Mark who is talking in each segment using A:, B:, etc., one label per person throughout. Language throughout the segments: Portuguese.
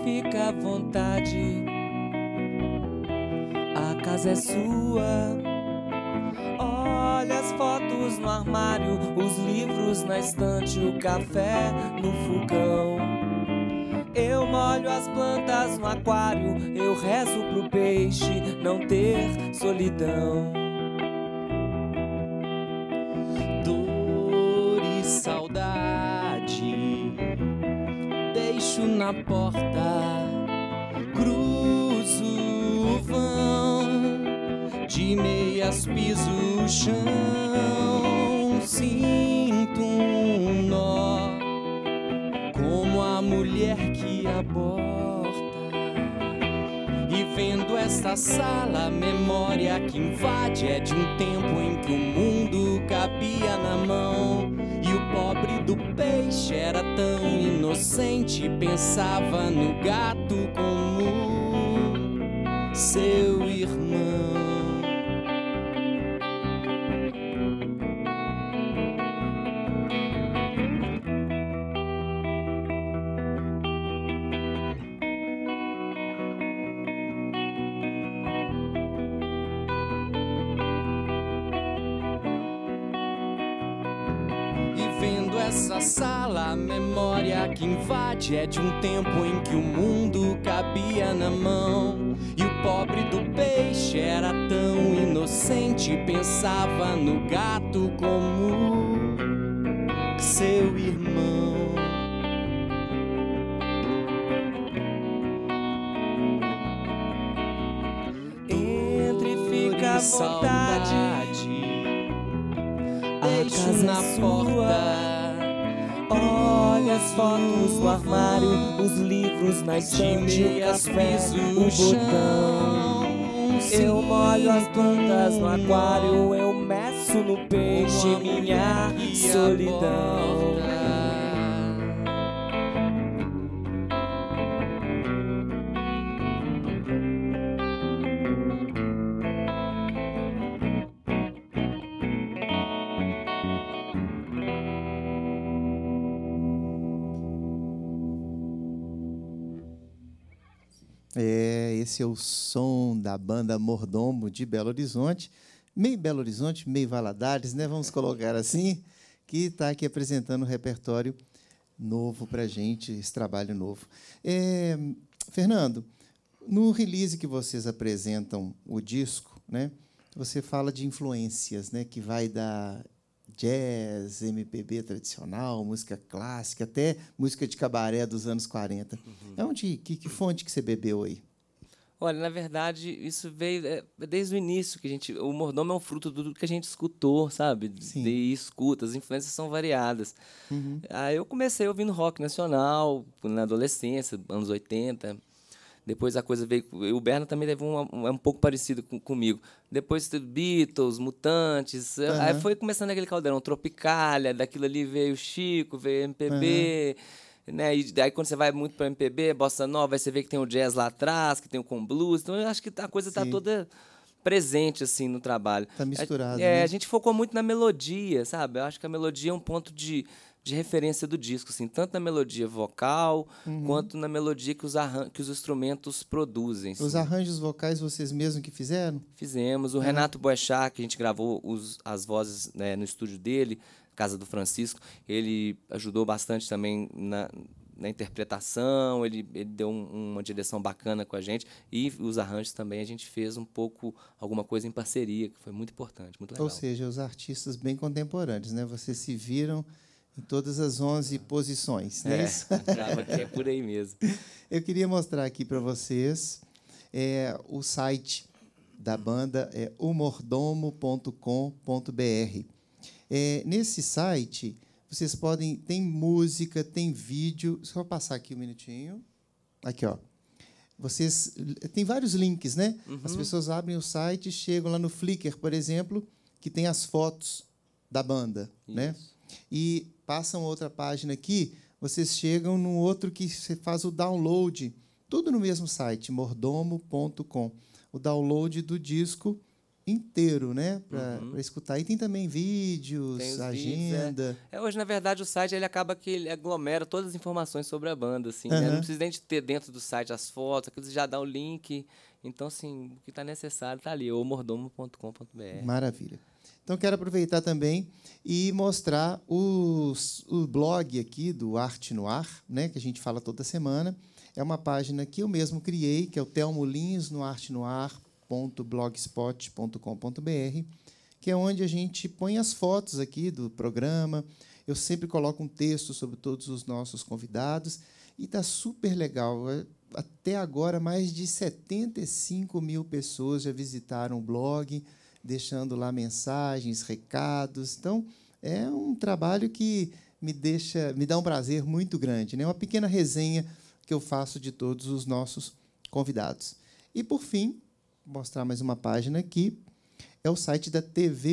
A: fica à vontade. A casa é sua. Olha as fotos no armário, os livros na estante, o café no fogão. Eu molho as plantas no aquário, eu rezo pro peixe não ter solidão.
B: Dor e saudade deixo na porta, cruzo o vão, de meias piso o chão, sinto um nó, como a mulher que aborta. E vendo esta sala, a memória que invade é de um tempo em que o mundo cabia na mão. E o pobre do peixe era tão inocente, pensava no gato como seu irmão. Essa sala, a memória que invade é de um tempo em que o mundo cabia na mão. E o pobre do peixe era tão inocente, pensava no gato como seu irmão.
A: Entre e fica à vontade.
B: Deixo na porta.
A: Olha as fotos no armário, os livros na estante, o café, o botão. Eu molho as plantas no aquário, eu meço no peixe minha solidão.
C: Esse é o som da banda Mordomo de Belo Horizonte, meio Belo Horizonte, meio Valadares, né? Vamos colocar assim, que está aqui apresentando um repertório novo para a gente, esse trabalho novo. Fernando, no release que vocês apresentam o disco, né? Você fala de influências, né? Que vai da jazz, MPB tradicional, música clássica, até música de cabaré dos anos 40. Que fonte que você bebeu aí?
A: Olha, na verdade, isso veio desde o início, o Mordomo é um fruto de tudo que a gente escutou, sabe?
C: Sim.
A: De escuta, as influências são variadas. Aí eu comecei ouvindo rock nacional, na adolescência, anos 80. Depois a coisa veio... O Berna também teve um pouco parecido comigo. Depois teve Beatles, Mutantes. Aí foi começando aquele caldeirão, Tropicália, daquilo ali veio Chico, veio MPB... Né? E daí, quando você vai muito para MPB, bossa nova, aí você vê que tem o jazz lá atrás, que tem o com blues. Então, eu acho que a coisa está toda presente assim no trabalho.
C: Está misturado. Né?
A: A gente focou muito na melodia, sabe? Eu acho que a melodia é um ponto de referência do disco, assim, tanto na melodia vocal quanto na melodia que os instrumentos produzem.
C: Os
A: assim.
C: arranjos vocais vocês mesmos que fizeram?
A: Fizemos. O Renato Boechat, que a gente gravou as vozes, né, no estúdio dele, Casa do Francisco, ele ajudou bastante também na interpretação, ele deu uma direção bacana com a gente, e os arranjos também a gente fez alguma coisa em parceria, que foi muito importante, muito legal.
C: Ou seja, os artistas bem contemporâneos, né? Vocês se viram em todas as 11 posições, não é isso?
A: Acaba que é por aí mesmo.
C: Eu queria mostrar aqui para vocês o site da banda, é omordomo.com.br. Nesse site, vocês tem música, tem vídeo. Só passar aqui um minutinho. Aqui, ó. Tem vários links, né? As pessoas abrem o site, chegam lá no Flickr, por exemplo, que tem as fotos da banda, né? E passam outra página aqui, vocês chegam num outro que você faz o download, tudo no mesmo site, mordomo.com. O download do disco inteiro, né, para escutar. E tem também vídeos,
A: Tem os
C: agenda.
A: vídeos, hoje, na verdade, o site ele acaba que ele aglomera todas as informações sobre a banda, assim, né? Não precisa nem de ter dentro do site as fotos, aquilo já dá o link. Então, assim, o que está necessário está ali, ou mordomo.com.br.
C: Maravilha. Então, quero aproveitar também e mostrar o blog aqui do Arte no Ar, né, que a gente fala toda semana. É uma página que eu mesmo criei, que é o telmolinsnoartenoar.blogspot.com.br, que é onde a gente põe as fotos aqui do programa. Eu sempre coloco um texto sobre todos os nossos convidados e está super legal. Até agora, mais de 75 mil pessoas já visitaram o blog, deixando lá mensagens, recados. Então, é um trabalho que me dá um prazer muito grande, né? Uma pequena resenha que eu faço de todos os nossos convidados. E, por fim, vou mostrar mais uma página aqui, é o site da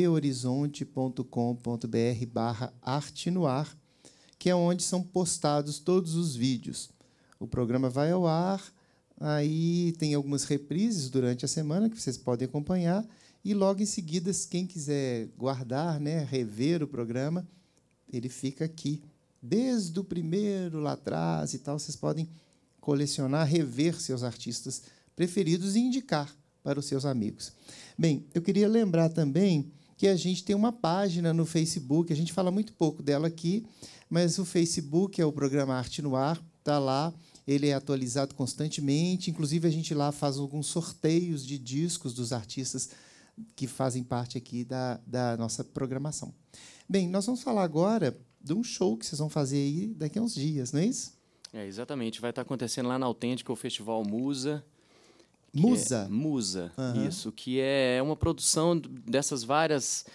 C: tvhorizonte.com.br/arte no ar, que é onde são postados todos os vídeos. O programa vai ao ar, aí tem algumas reprises durante a semana que vocês podem acompanhar, e logo em seguida, quem quiser guardar, né, rever o programa, ele fica aqui, desde o primeiro lá atrás e tal. Vocês podem colecionar, rever seus artistas preferidos e indicar para os seus amigos. Bem, eu queria lembrar também que a gente tem uma página no Facebook, a gente fala muito pouco dela aqui, mas o Facebook é o programa Arte no Ar, está lá, ele é atualizado constantemente, inclusive a gente lá faz alguns sorteios de discos dos artistas que fazem parte aqui da nossa programação. Bem, nós vamos falar agora de um show que vocês vão fazer aí daqui a uns dias, não é isso?
B: Exatamente. Vai estar acontecendo lá na Autêntica o Festival Musa.
C: Musa?
B: Musa, isso. Que é uma produção dessas várias...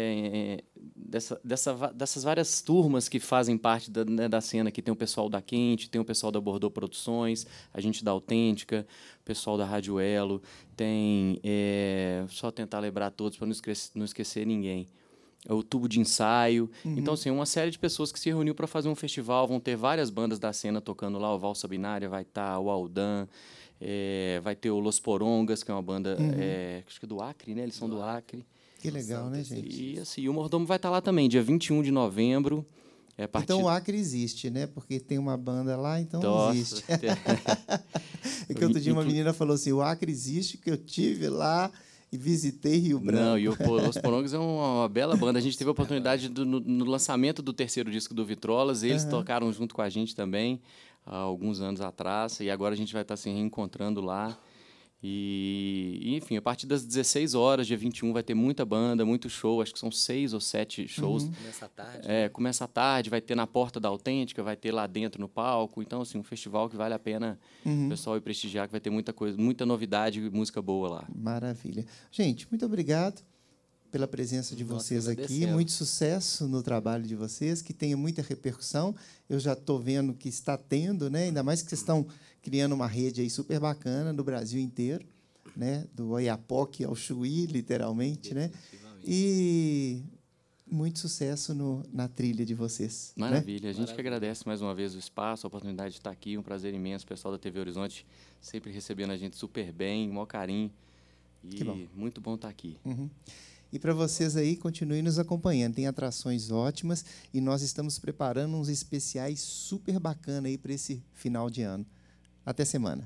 B: dessas várias turmas que fazem parte da cena, que tem o pessoal da Quente, tem o pessoal da Bordeaux Produções, a gente da Autêntica, o pessoal da Rádio Elo, tem... só tentar lembrar todos para não esquecer ninguém. O Tubo de Ensaio. Então, assim, uma série de pessoas que se reuniu para fazer um festival. Vão ter várias bandas da cena tocando lá. O Valsa Binária vai estar, o Aldan, vai ter o Los Porongas, que é uma banda acho que é do Acre, né? Eles são do Acre.
C: Que legal, né, gente?
B: E assim, o Mordomo vai estar lá também, dia 21 de novembro.
C: Então o Acre existe, né? Porque tem uma banda lá, então existe. É que outro dia uma menina falou assim, o Acre existe, que eu tive lá e visitei Rio Branco.
B: Não, e o Los Porongas é uma bela banda. A gente teve a oportunidade no lançamento do terceiro disco do Vitrolas, eles tocaram junto com a gente também, há alguns anos atrás, e agora a gente vai estar se reencontrando lá. E, enfim, a partir das 16 horas, dia 21, vai ter muita banda, muito show. Acho que são 6 ou 7 shows.
A: Começa à tarde.
B: Começa à tarde, vai ter na Porta da Autêntica, vai ter lá dentro no palco. Então, assim, um festival que vale a pena o pessoal ir prestigiar, que vai ter muita coisa, muita novidade e música boa lá.
C: Maravilha. Gente, muito obrigado pela presença de vocês aqui. Muito sucesso no trabalho de vocês, que tenha muita repercussão. Eu já estou vendo que está tendo, né? Ainda mais que vocês estão criando uma rede aí super bacana no Brasil inteiro, né? Do Oiapoque ao Chuí, literalmente, né? E muito sucesso na trilha de vocês.
B: Maravilha. Né? A gente que agradece mais uma vez o espaço, a oportunidade de estar aqui. Um prazer imenso. O pessoal da TV Horizonte sempre recebendo a gente super bem, maior carinho. E muito bom estar aqui.
C: E para vocês aí, continuem nos acompanhando. Tem atrações ótimas e nós estamos preparando uns especiais super bacana aí para esse final de ano. Até semana.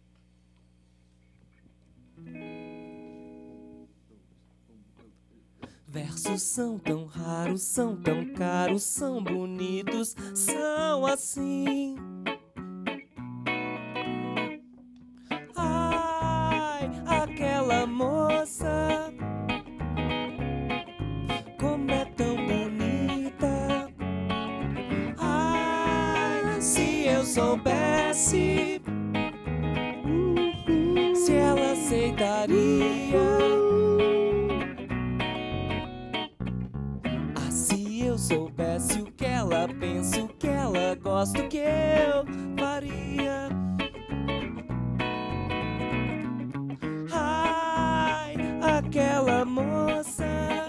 A: Versos são tão raros, são tão caros, são bonitos, são assim. Ai, aquela moça, como é tão bonita. Ai, se eu soubesse, se ela aceitaria. Ah, se eu soubesse o que ela pensa, o que ela gosta, o que eu faria. Ai, aquela moça,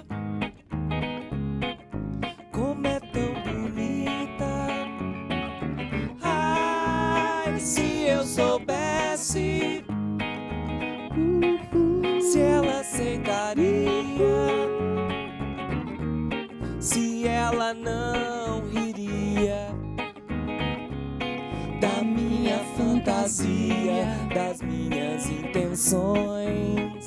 A: como é tão bonita. Ai, se eu soubesse, se ela aceitaria. se ela não riria da minha fantasia, das minhas intenções,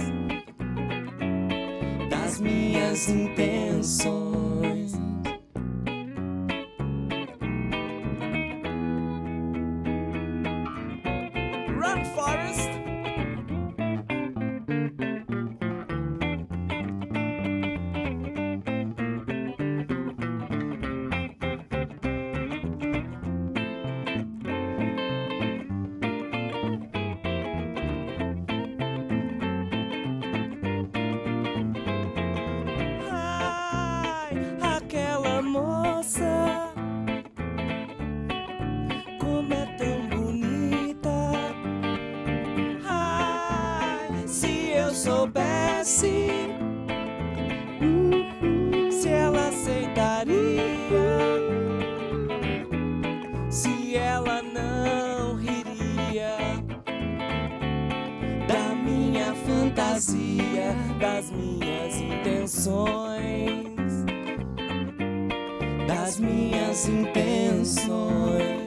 A: das minhas intenções. Run, Forrest! Como é tão bonita. Ai, se eu soubesse se ela aceitaria, se ela não riria da minha fantasia, das minhas intenções, das minhas intenções.